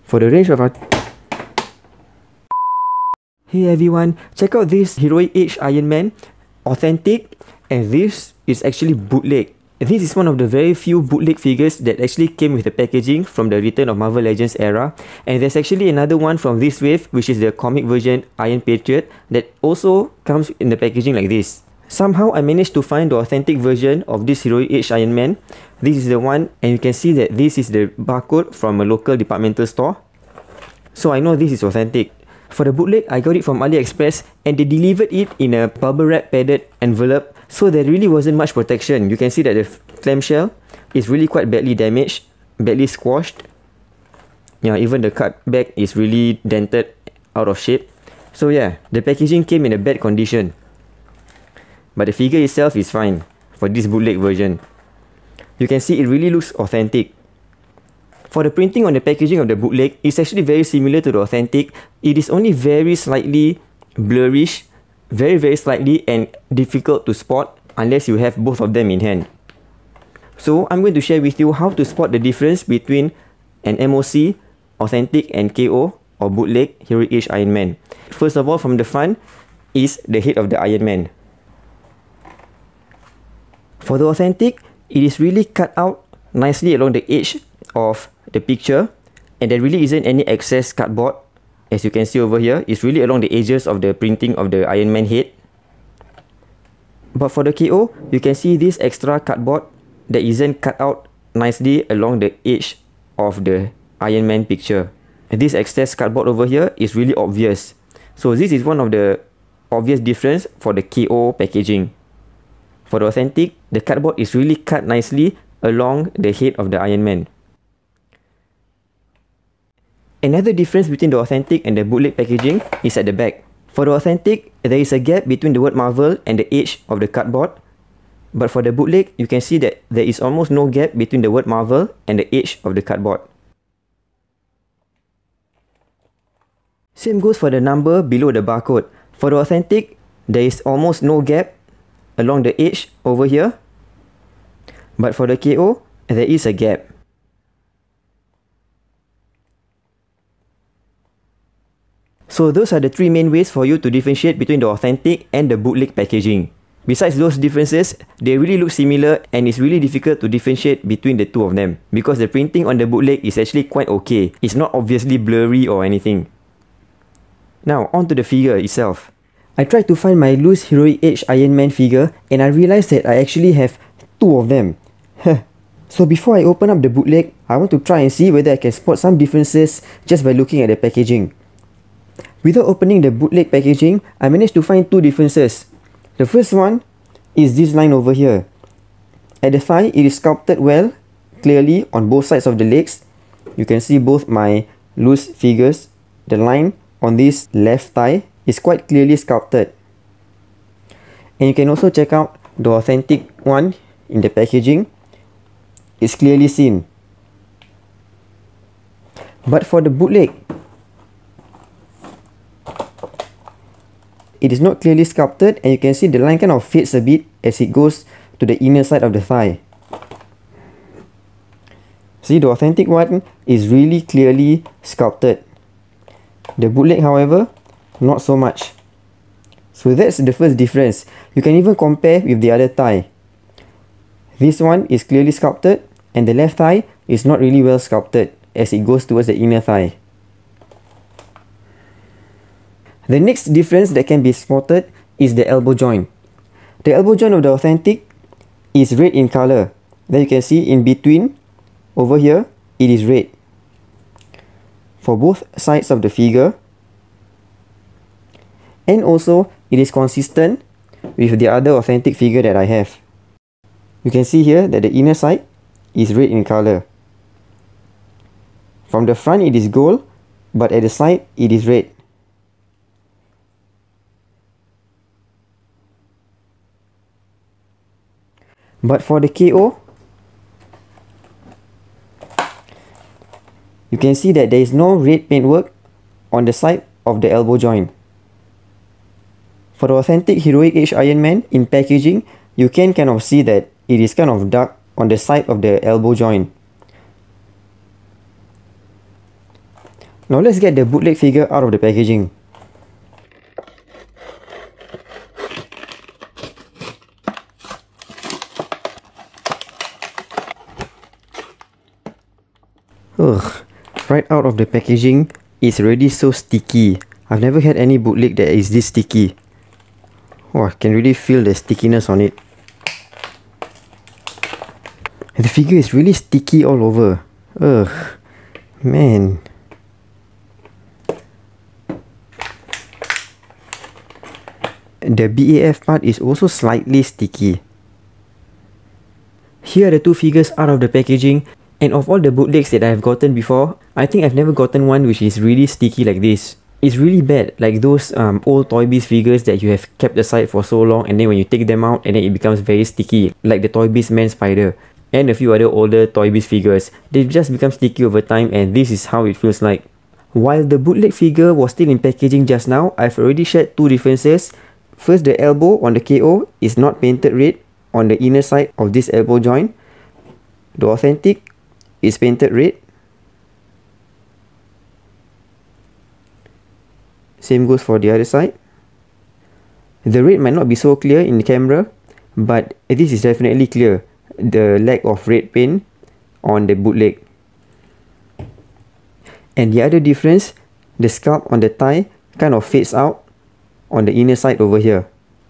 For the range of our... Hey everyone, check out this Heroic Age Iron Man, authentic, and this is actually bootleg. This is one of the very few bootleg figures that actually came with the packaging from the Return of Marvel Legends era, and there's actually another one from this wave, which is the comic version Iron Patriot, that also comes in the packaging like this. Somehow I managed to find the authentic version of this Heroic Age Iron Man. This is the one, and you can see that this is the barcode from a local departmental store. So I know this is authentic. For the bootleg, I got it from AliExpress, and they delivered it in a bubble wrap padded envelope, so there really wasn't much protection. You can see that the clamshell is really quite badly damaged, badly squashed. Yeah, even the cut back is really dented, out of shape. So yeah, the packaging came in a bad condition. But the figure itself is fine for this bootleg version. You can see it really looks authentic. For the printing on the packaging of the bootleg, it's actually very similar to the authentic. It is only very slightly blurrish, very slightly, and difficult to spot unless you have both of them in hand. So I'm going to share with you how to spot the difference between an MOC, authentic, and KO or bootleg Heroic Age Iron Man. First of all, from the front is the head of the Iron Man. For the authentic, it is really cut out nicely along the edge of the picture, and there really isn't any excess cardboard. As you can see over here, it's really along the edges of the printing of the Iron Man head. But for the KO, you can see this extra cardboard that isn't cut out nicely along the edge of the Iron Man picture. And this excess cardboard over here is really obvious. So this is one of the obvious difference for the KO packaging. For the authentic, the cardboard is really cut nicely along the head of the Iron Man. Another difference between the authentic and the bootleg packaging is at the back. For the authentic, there is a gap between the word Marvel and the edge of the cardboard. But for the bootleg, you can see that there is almost no gap between the word Marvel and the edge of the cardboard. Same goes for the number below the barcode. For the authentic, there is almost no gap along the edge over here. But for the KO, there is a gap. So those are the three main ways for you to differentiate between the authentic and the bootleg packaging. Besides those differences, they really look similar, and it's really difficult to differentiate between the two of them because the printing on the bootleg is actually quite okay. It's not obviously blurry or anything. Now, on to the figure itself. I tried to find my loose Heroic Age Iron Man figure, and I realized that I actually have two of them. So before I open up the bootleg, I want to try and see whether I can spot some differences just by looking at the packaging. Without opening the bootleg packaging, I managed to find two differences. The first one is this line over here. At the thigh, it is sculpted well, clearly on both sides of the legs. You can see both my loose figures. The line on this left thigh is quite clearly sculpted. And you can also check out the authentic one in the packaging. It's clearly seen. But for the bootleg, it is not clearly sculpted, and you can see the line kind of fades a bit as it goes to the inner side of the thigh. See, the authentic one is really clearly sculpted. The bootleg, however, not so much. So that's the first difference. You can even compare with the other thigh. This one is clearly sculpted, and the left thigh is not really well sculpted as it goes towards the inner thigh. The next difference that can be spotted is the elbow joint. The elbow joint of the authentic is red in color. Then you can see in between, over here, it is red. For both sides of the figure. And also, it is consistent with the other authentic figure that I have. You can see here that the inner side is red in color. From the front it is gold, but at the side it is red. But for the KO, you can see that there is no red paintwork on the side of the elbow joint. For the authentic Heroic Age Iron Man in packaging, you can kind of see that it is kind of dark on the side of the elbow joint. Now let's get the bootleg figure out of the packaging. Ugh, right out of the packaging, it's already so sticky. I've never had any bootleg that is this sticky. Oh, I can really feel the stickiness on it. And the figure is really sticky all over. Ugh, man. The BAF part is also slightly sticky. Here are the two figures out of the packaging, and of all the bootlegs that I've gotten before, I think I've never gotten one which is really sticky like this. It's really bad, like those old Toy Biz figures that you have kept aside for so long, and then when you take them out and then it becomes very sticky, like the Toy Biz Man Spider and a few other older Toy Biz figures. They've just become sticky over time, and this is how it feels like. While the bootleg figure was still in packaging just now, I've already shared two differences. First, the elbow on the KO is not painted red on the inner side of this elbow joint. The authentic is painted red. Same goes for the other side. The red might not be so clear in the camera, but this is definitely clear. The lack of red paint on the bootleg. And the other difference, the sculpt on the thigh kind of fades out on the inner side over here.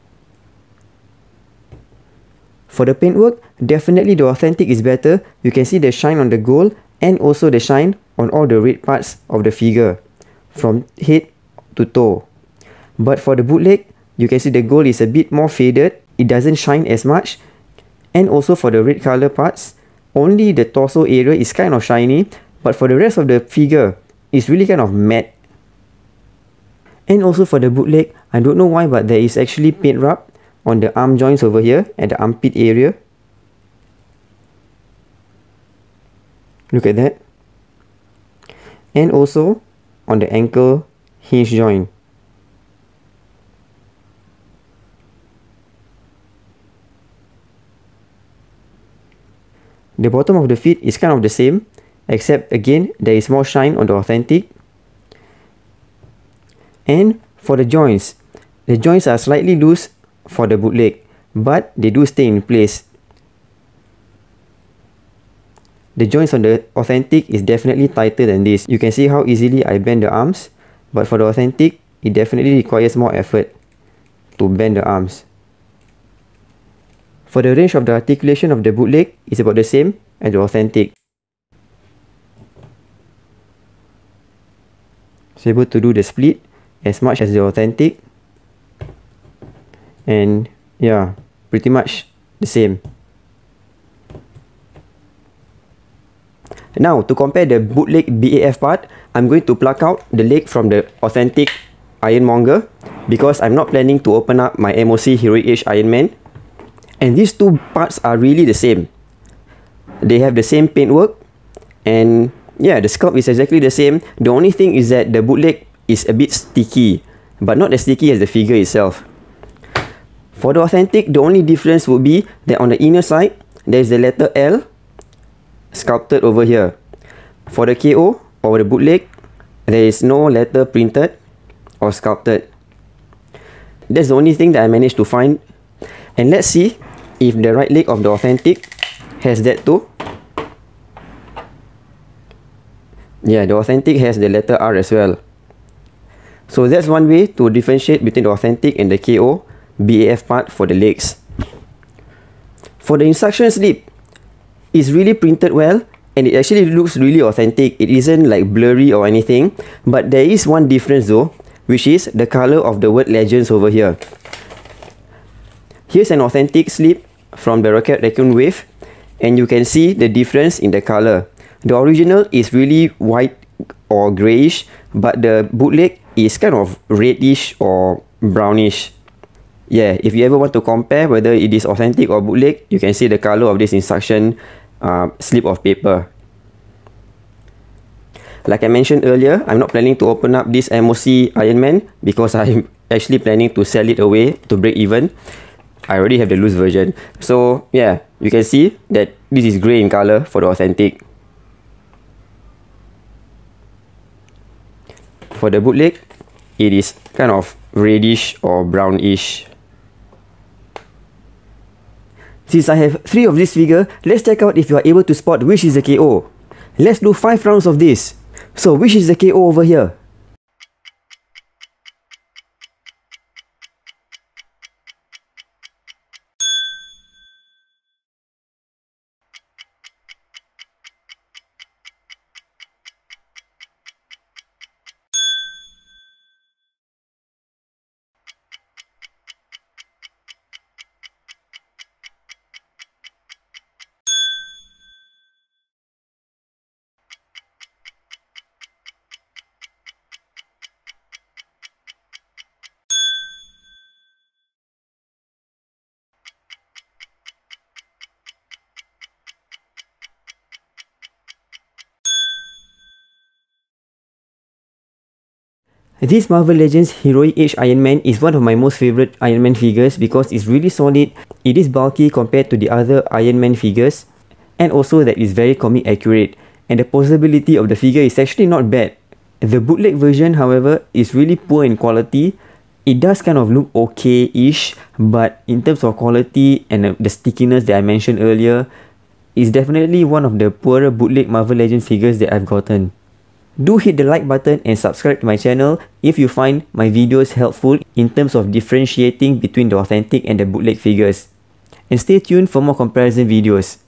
For the paintwork, definitely the authentic is better. You can see the shine on the gold and also the shine on all the red parts of the figure from head to toe. But for the bootleg, you can see the gold is a bit more faded. It doesn't shine as much. And also for the red color parts, only the torso area is kind of shiny, but for the rest of the figure, it's really kind of matte. And also for the bootleg, I don't know why, but there is actually paint rub on the arm joints over here at the armpit area. Look at that. And also on the ankle hinge joint. The bottom of the feet is kind of the same, except again there is more shine on the authentic. And for the joints are slightly loose for the bootleg, but they do stay in place. The joints on the authentic is definitely tighter than this. You can see how easily I bend the arms, but for the authentic, it definitely requires more effort to bend the arms. For the range of the articulation of the bootleg is about the same as the authentic. It's able to do the split as much as the authentic. And yeah, pretty much the same. Now, to compare the bootleg BAF part, I'm going to pluck out the leg from the authentic Ironmonger because I'm not planning to open up my MOC Heroic Age Iron Man. And these two parts are really the same. They have the same paintwork, and yeah, the sculpt is exactly the same. The only thing is that the bootleg is a bit sticky, but not as sticky as the figure itself. For the authentic, the only difference would be that on the inner side, there is the letter L sculpted over here. For the KO or the bootleg, there is no letter printed or sculpted. That's the only thing that I managed to find. And let's see if the right leg of the authentic has that too. Yeah, the authentic has the letter R as well. So that's one way to differentiate between the authentic and the KO BAF part for the legs. For the instruction slip, it's really printed well and it actually looks really authentic. It isn't like blurry or anything, but there is one difference though, which is the color of the word Legends over here. Here's an authentic slip from the Rocket Raccoon Wave, and you can see the difference in the color. The original is really white or grayish, but the bootleg is kind of reddish or brownish. Yeah, if you ever want to compare whether it is authentic or bootleg, you can see the color of this instruction slip of paper. Like I mentioned earlier, I'm not planning to open up this MOC Iron Man because I'm actually planning to sell it away to break even. I already have the loose version. So yeah, you can see that this is grey in color for the authentic. For the bootleg, it is kind of reddish or brownish. Since I have 3 of this figure, let's check out if you are able to spot which is the KO. Let's do 5 rounds of this. So which is the KO over here? This Marvel Legends Heroic Age Iron Man is one of my most favorite Iron Man figures because it's really solid, it is bulky compared to the other Iron Man figures, and also that it's very comic accurate, and the posability of the figure is actually not bad. The bootleg version, however, is really poor in quality. It does kind of look okay-ish, but in terms of quality and the stickiness that I mentioned earlier, it's definitely one of the poorer bootleg Marvel Legends figures that I've gotten. Do hit the like button and subscribe to my channel if you find my videos helpful in terms of differentiating between the authentic and the bootleg figures. And stay tuned for more comparison videos.